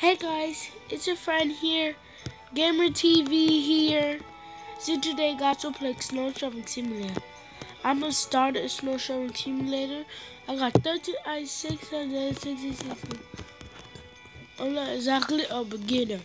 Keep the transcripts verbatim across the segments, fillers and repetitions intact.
Hey guys, it's your friend here, Gamer T V here. So today guys we'll play Snow Shoveling Simulator. I'm gonna start a Snow Shoveling Simulator. I got thirteen I six hundred sixty-six. I'm not exactly a beginner.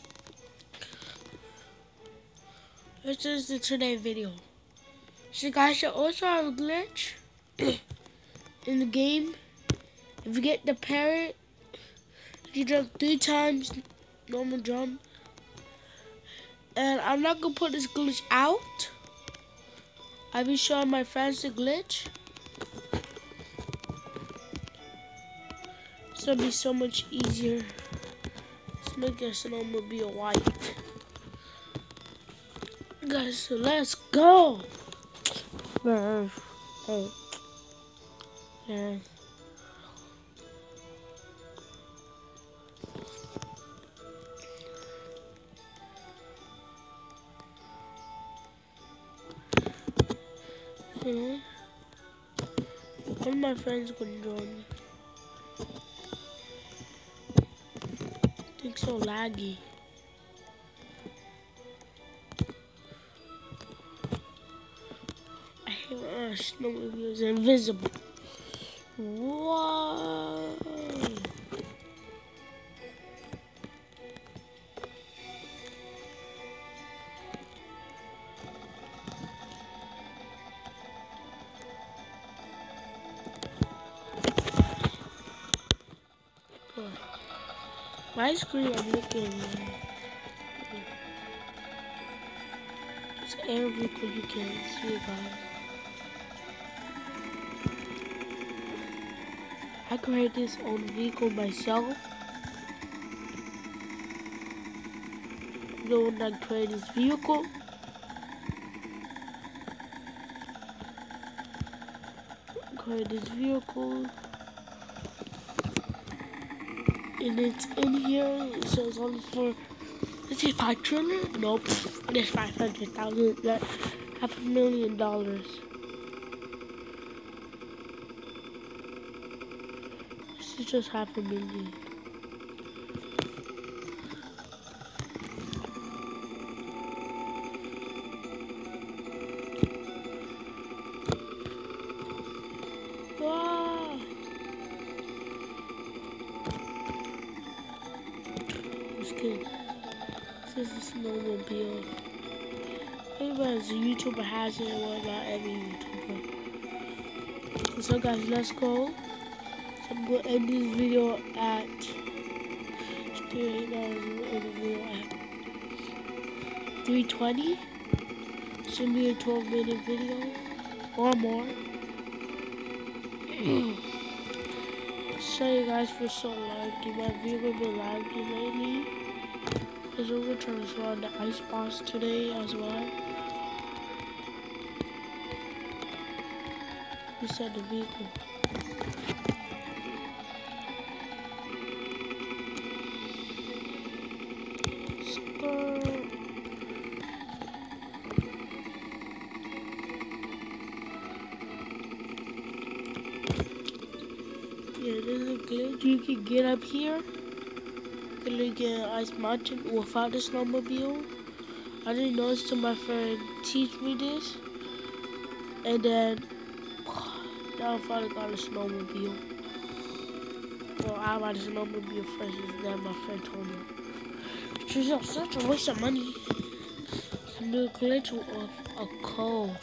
This is the today video. So guys, you also have a glitch in the game. If you get the parrot, you jump three times, normal jump. And I'm not gonna put this glitch out. I'll be showing my friends the glitch. It's gonna be so much easier. Let's make our snowmobile white. Guys, so let's go. Hey. Yeah. Hmm. One of my friends gonna join me. I think so laggy. I hate when our snowmobile is invisible. Whoa! My screen, I'm looking. It's air vehicle, you can't see it, guys. I created this own vehicle myself. The one that created this vehicle. Created this vehicle. And it's in here, it says only for, let's say five trillion? Nope, it's five hundred thousand, that's half a million dollars. This is just half a million. Wow. Just kidding. This is a snowmobile. Everybody as a YouTuber has it, what about every YouTuber? So guys, let's go. So I'm gonna end this video at three twenty. It's gonna be a twelve minute video or more. Sorry guys for so laggy. My video been laggy lately. Because we're gonna try to surround the ice boss today as well. Reset the vehicle. Skirt. Yeah, there's a glitch. You can get up here. You can get an ice mountain without the snowmobile. I didn't know this till my friend teach me this. And then now I finally got a snowmobile. Well, I got a snowmobile first, and then my friend told me. Which is such a waste of money. Some new glitch of a code.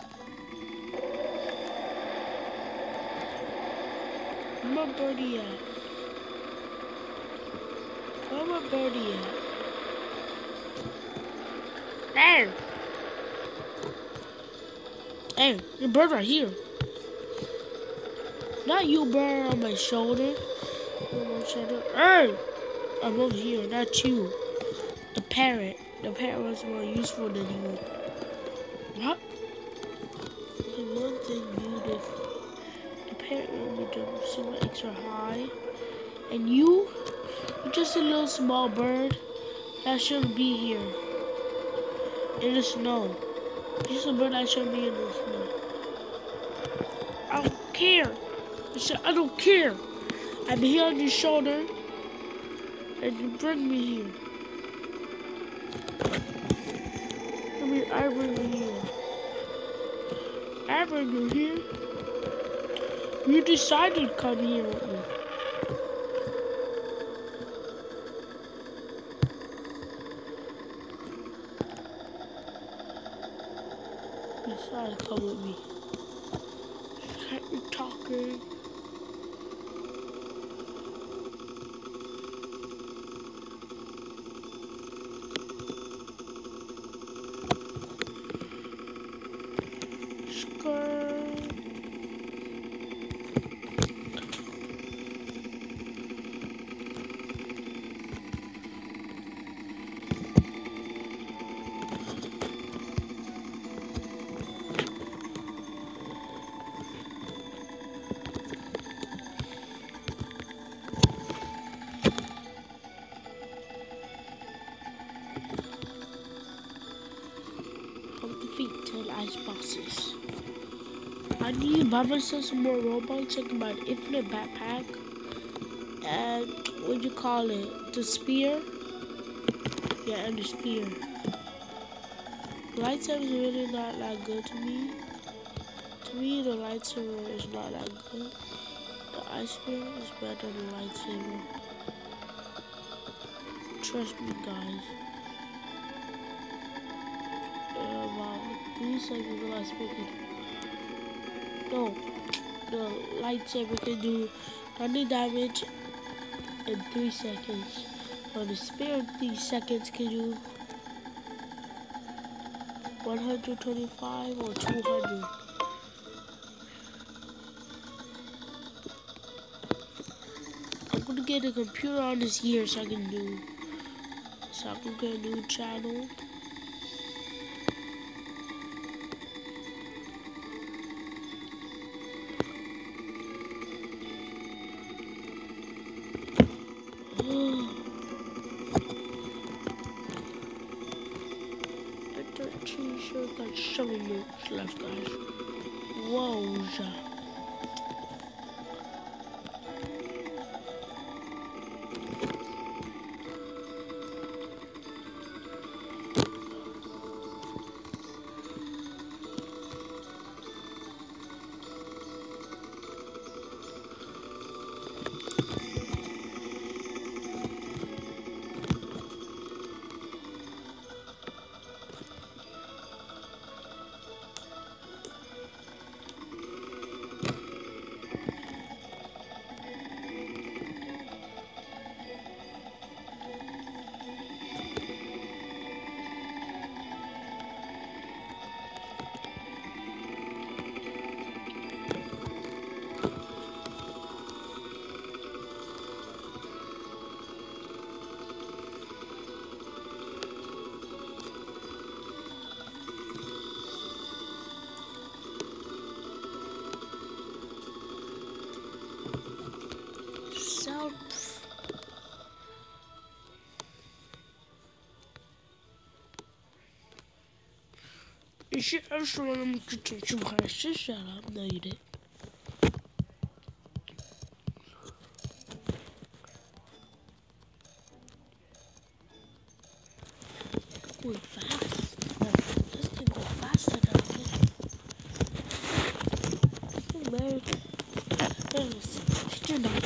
Where my birdie at? Where my birdie at? Hey! Hey, your bird right here. Not you, bird on my shoulder. On my shoulder. Hey! I'm over here, not you. The parrot. The parrot was more useful than you. What? There's one thing beautiful. The parrot made me jump super extra high. And you? You're just a little small bird. That shouldn't be here. In the snow. You're just a bird that shouldn't be in the snow. I don't care. I said, I don't care. I'm here on your shoulder. And you bring me here. I mean, I bring you here. I bring you here. You decided to come here with me. You decided to come with me. Can't be talking. Defeat ten ice bosses. I need to buy myself some more Robux. I can buy an infinite backpack. And what do you call it? The spear? Yeah, and the spear. Lightsaber is really not that good to me. To me, the lightsaber is not that good. The ice spear is better than the lightsaber. Trust me, guys. In about three seconds, the lightsaber can do. No, the lightsaber can do ninety damage in three seconds. While the spear in three seconds can do one hundred twenty-five or two hundred. I'm gonna get a computer on this year so I can do, so I can get a new channel. thirteen sure got seven minutes left, guys. Whoa. You should also remember to teach you how to shut up. No, you didn't. Going fast. No, this can go faster than this. Hey, man. You're not.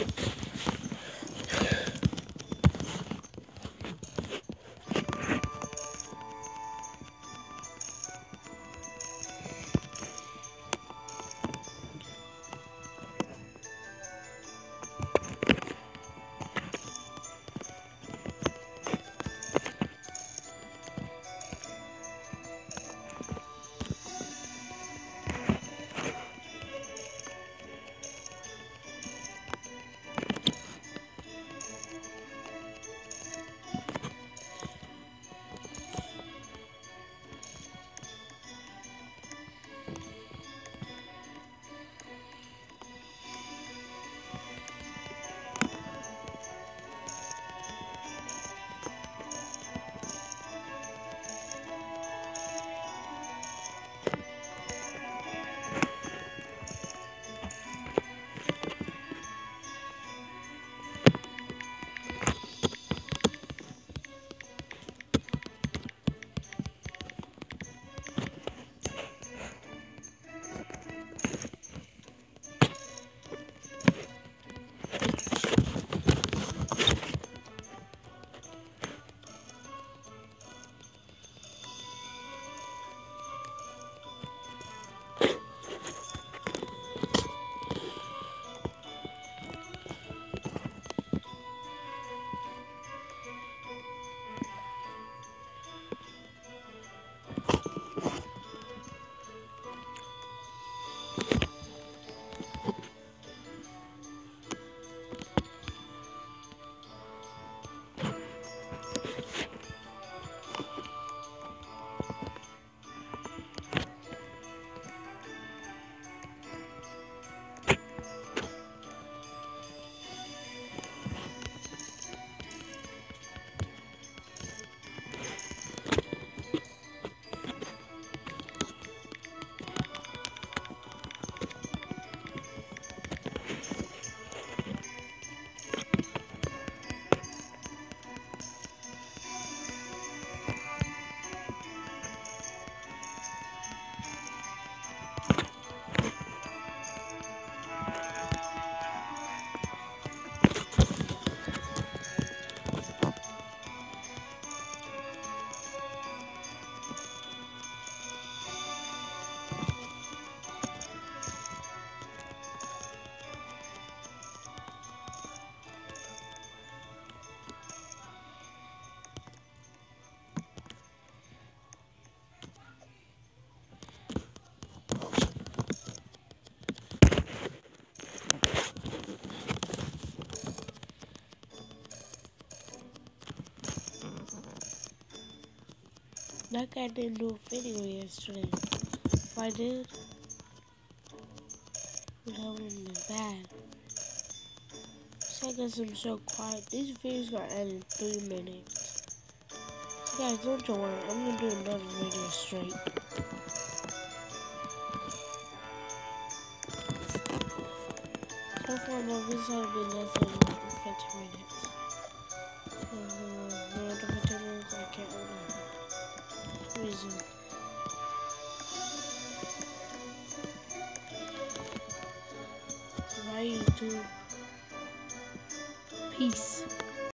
That guy didn't do a video yesterday. If I did, that would have been bad. So I guess I'm so quiet. These videos got ended in three minutes. So guys, don't you worry. I'm gonna do another video straight. So far, my videos have been less than fifteen minutes. Uh, more than fifteen minutes, I can't remember. Reason. Bye, YouTube. Peace.